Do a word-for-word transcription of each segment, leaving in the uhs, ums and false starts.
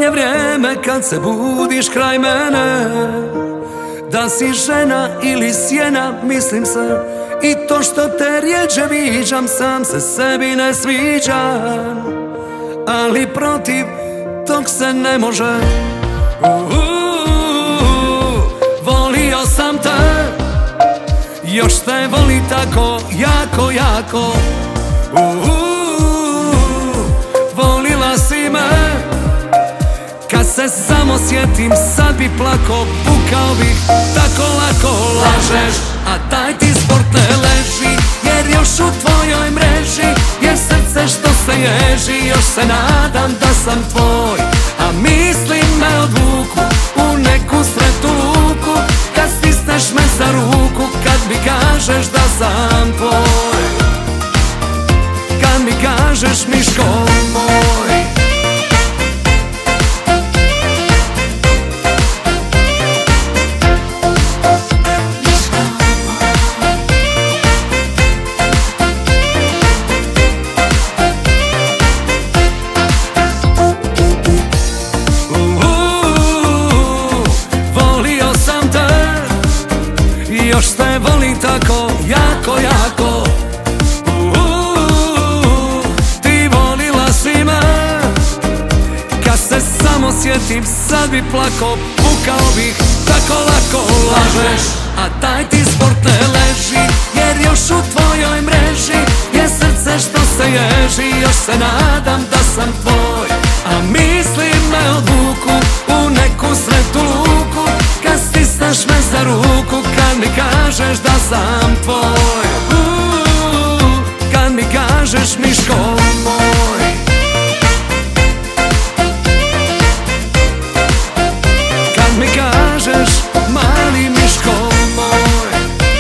Zadnje vrijeme kad se budiš kraj mene, da si žena ili sjena, mislim se. I to što te rijeđe viđam, sam se sebi ne sviđam, ali protiv tog se ne može. Uuu, volio sam te, još te voli tako jako, jako. Uuu, volila si me, kad se samo sjetim sad bi plako, pukao bih, tako lako lažeš. A taj ti sport ne leži, jer još u tvojoj mreži, jer srce što se ježi, još se nadam da sam tvoj. A misli me odvuku u neku sretnu luku, kad stisneš me za ruku, kad mi kažeš da sam tvoj, kad mi kažeš Miško moj. Još te volim tako jako, jako. Uuu, ti volila si me, kad se samo sjetim sad bi plako, pukao bih, tako lako lažeš. A taj ti sport ne leži, jer još u tvojoj mreži je srce što se ježi, još se nadam da sam tvoj. A misli me odvuku u neku sretnu luku, kad stisneš me za ruku, kad mi kažeš da sam tvoj. Uuu, kad mi kažeš Miško moj. Kad mi kažeš mali Miško moj.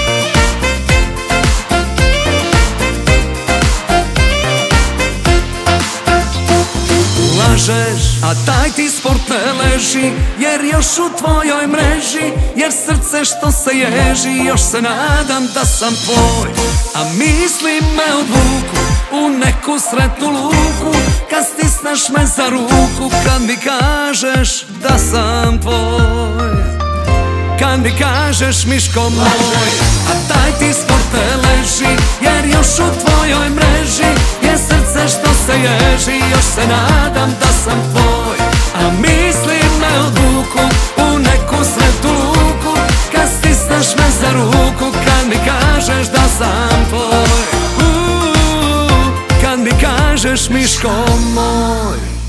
Lažeš, a taj ti sport ne leži, jer još u tvojoj mreži, jer srce što se ježi, još se nadam da sam tvoj. A misli me odvuku u neku sretnu luku, kad stisneš me za ruku, kad mi kažeš da sam tvoj, kad mi kažeš Miško moj. A taj ti sport ne leži, jer još u tvojoj mreži je srce što se ježi, još se nadam da sam tvoj. A misli me odvuku u neku sretnu luku, kad stisneš me za ruku, kad mi kažeš da sam tvoj. Uuu, kad mi kažeš Miško moj.